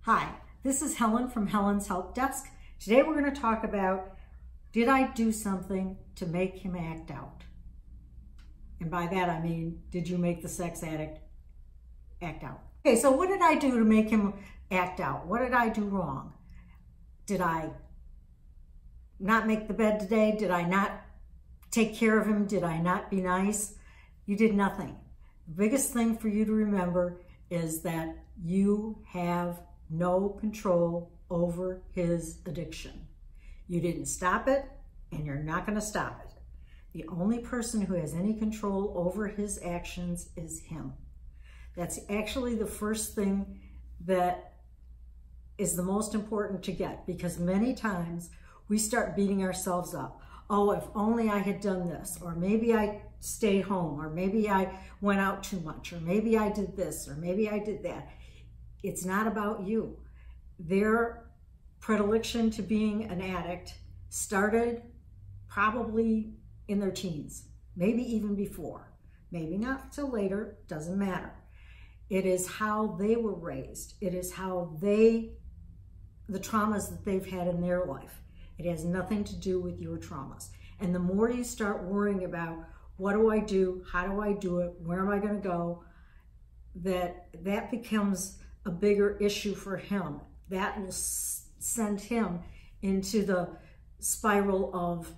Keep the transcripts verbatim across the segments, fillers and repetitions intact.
Hi, this is Helen from Helen's Help Desk. Today we're going to talk about, did I do something to make him act out? And by that I mean, did you make the sex addict act out? Okay, so what did I do to make him act out? What did I do wrong? Did I not make the bed today? Did I not take care of him? Did I not be nice? You did nothing. The biggest thing for you to remember is that you have no control over his addiction. You didn't stop it, and you're not going to stop it. The only person who has any control over his actions is him. That's actually the first thing that is the most important to get, because many times we start beating ourselves up. Oh, if only I had done this, or maybe I stayed home, or maybe I went out too much, or maybe I did this, or maybe I did that. It's not about you. Their predilection to being an addict started probably in their teens, maybe even before, maybe not till later, doesn't matter. It is how they were raised. It is how they, the traumas that they've had in their life. It has nothing to do with your traumas. And the more you start worrying about, what do I do? How do I do it? Where am I going to go? That, that becomes a bigger issue for him. That will send him into the spiral of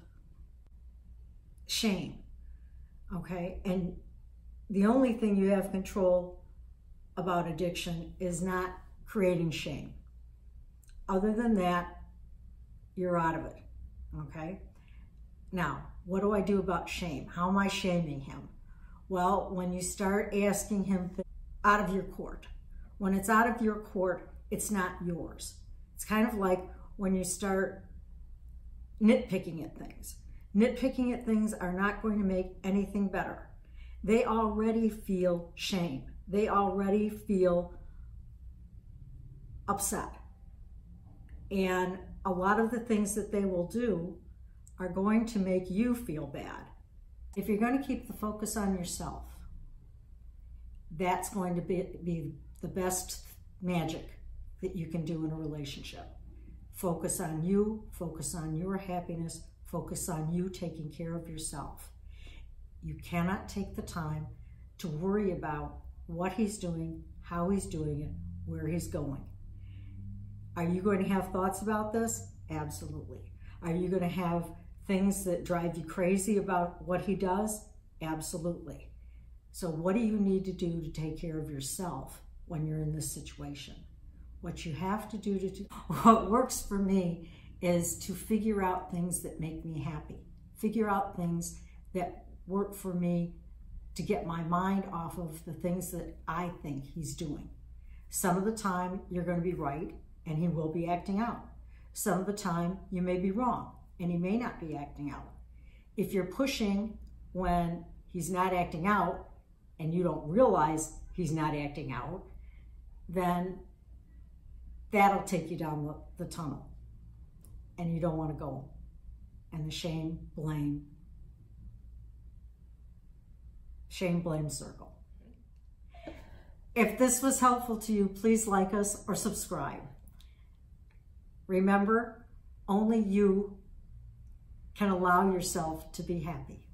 shame, okay? And the only thing you have control about addiction is not creating shame. Other than that, you're out of it, okay? Now, what do I do about shame? How am I shaming him? Well, when you start asking him out of your court, when it's out of your court, it's not yours. It's kind of like when you start nitpicking at things. Nitpicking at things are not going to make anything better. They already feel shame. They already feel upset. And a lot of the things that they will do are going to make you feel bad. If you're going to keep the focus on yourself, that's going to be, be the best magic that you can do in a relationship. Focus on you, focus on your happiness, focus on you taking care of yourself. You cannot take the time to worry about what he's doing, how he's doing it, where he's going. Are you going to have thoughts about this? Absolutely. Are you going to have things that drive you crazy about what he does? Absolutely. So what do you need to do to take care of yourself when you're in this situation? What you have to do to do, what works for me is to figure out things that make me happy. Figure out things that work for me to get my mind off of the things that I think he's doing. Some of the time you're going to be right and he will be acting out. Some of the time you may be wrong and he may not be acting out. If you're pushing when he's not acting out and you don't realize he's not acting out, then that'll take you down the, the tunnel. And you don't want to go. And the shame, blame, shame, blame circle. If this was helpful to you, please like us or subscribe. Remember, only you can allow yourself to be happy.